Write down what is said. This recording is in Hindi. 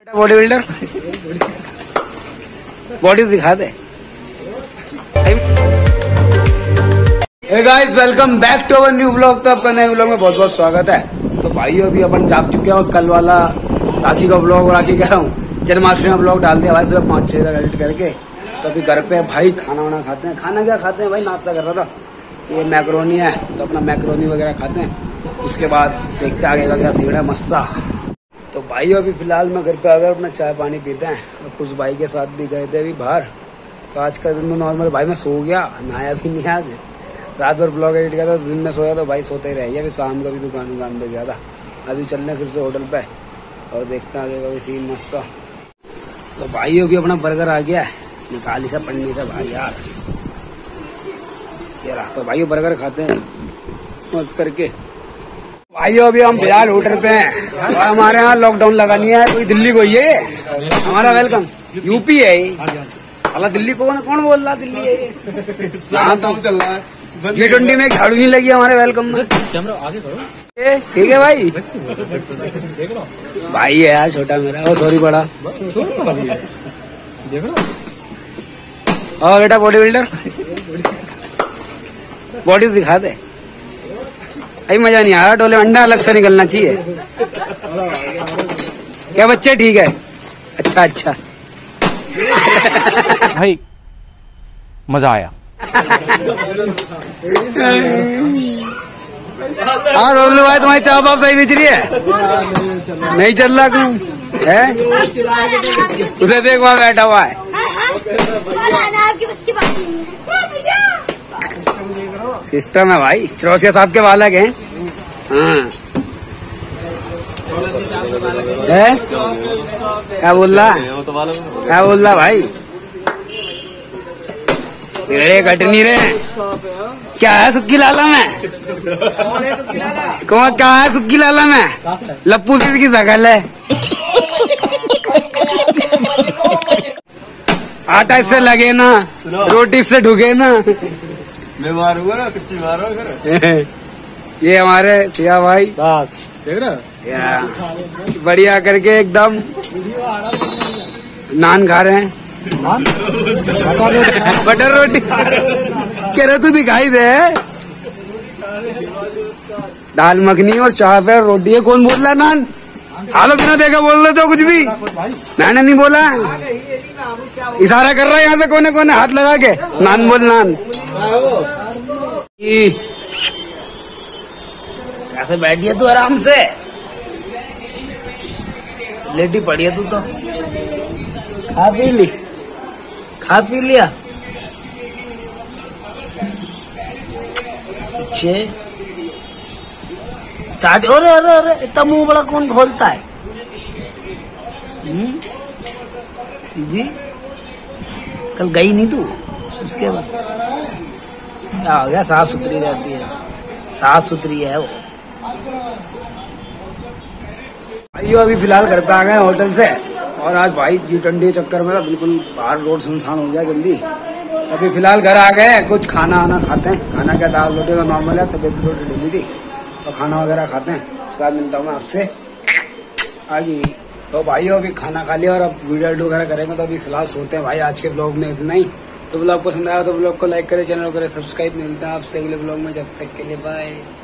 बॉडी बिल्डर बॉडी दिखा दे। Hey guys, welcome back to our new vlog. तो आपका नए व्लॉग में बहुत बहुत स्वागत है। तो भाइयों अभी अपन जाग चुके हैं और कल वाला राखी का व्लॉग, राखी कह रहा हूँ जन्माष्टमी का व्लॉग डाल दिया भाई सुबह 5-6 तक एडिट करके। तो अभी घर पे भाई खाना वाना खाते हैं। खाना क्या खाते हैं भाई, नाश्ता कर रहा था। ये मैक्रोनी है तो अपना मैक्रोनी वगैरह खाते हैं। उसके बाद देखते आगे का क्या सीढ़ा मस्ता। तो भाई अभी फिलहाल मैं घर पे आ गया, अपना चाय पानी पीते हैं। और कुछ भाई के साथ भी गए थे अभी बाहर। तो आज का दिन तो नॉर्मल भाई मैं सो गया, नहाया भी नहीं आज। रात भर ब्लॉग एडिट किया था, दिन में सोया तो भाई सोते ही रह गया। अभी शाम को भी दुकान पे गया था। अभी चलने फिर से होटल पे और देखते हैं आगे का भी सीन मस्त। तो भाई अभी अपना बर्गर आ गया है, निकाली से पन्नी से भाई यार ये रहा। तो भाई बर्गर खाते हैं मस्त करके। भाइयों अभी हम फिलहाल होटल पे हैं और हमारे यहाँ लॉकडाउन लगा नहीं है। कोई दिल्ली को ये हमारा वेलकम यूपी है। अल्लाह दिल्ली को कौन बोल रहा दिल्ली है ये? तो चल रहा है G20 में झाड़ू नहीं लगी हमारे वेलकम में। आगे करो ठीक है भाई। भाई है यार छोटा मेरा, ओ सॉरी बड़ा। और बेटा बॉडी बिल्डर बॉडी दिखा दे। अभी मजा नहीं आ रहा, टोले में अंडा अलग से निकलना चाहिए। क्या बच्चे ठीक है? अच्छा भाई मजा आया। हाँ रोल भाई, तुम्हारी चाय बाप सही बेच रही है? नहीं चल रहा तुम है? उसे देख वहाँ बैठा हुआ है। सिस्टम है भाई, चौरसिया साहब के बालक हैं। हाँ है? क्या बोल रहा भाई? पेड़े कट नहीं रहे। क्या है सुक्की लाला में? कौन क्या है सुक्की लाला में? लप्पू सिद्ध की शकल है। आटा इससे लगे ना, रोटी इससे ढुके ना। मैं मारूंगा ना, कुछ मारो। ये हमारे सिया भाई देख रहे बढ़िया करके एकदम नान खा रहे हैं। बटर रोटी कह रहे तू दिखाई दे। दाल मखनी और चाय पे रोटी है। कौन बोल रहा है नान? हालो बिना देखा बोल रहे तो कुछ भी। मैंने नहीं बोला, इशारा कर रहा है यहाँ से कोने कोने हाथ लगा के। नान बोल नान। कैसे बैठी है तू आराम से? लेटी पड़ी है तू तो। खा पी लिया। अरे अरे अरे इतना मुंह बड़ा कौन खोलता है? जी कल गई नहीं तू? उसके बाद क्या हो गया? साफ सुथरी रहती है, साफ सुथरी है वो। भाइयों अभी फिलहाल घर पे आ गए होटल से। और आज भाई G20 चक्कर में बिल्कुल बाहर रोड सुनसान हो गया जल्दी। अभी फिलहाल घर आ गए, कुछ खाना आना खाते हैं। खाना क्या, दाल रोटी तो नॉर्मल है, तबीयत थोड़ी ढीली थी तो खाना वगैरह खाते हैं। उसके बाद मिलता हूँ मैं आपसे आगे। तो भाइयों अभी खाना खा लिया और अब वीडियो एडिट वगैरह करेंगे। तो अभी फिलहाल सोते हैं भाई। आज के ब्लॉग में इतना ही। तो ब्लॉग पसंद आया तो ब्लॉग को लाइक करें, चैनल को करें सब्सक्राइब। मिलता है आपसे अगले ब्लॉग में, जब तक के लिए बाय।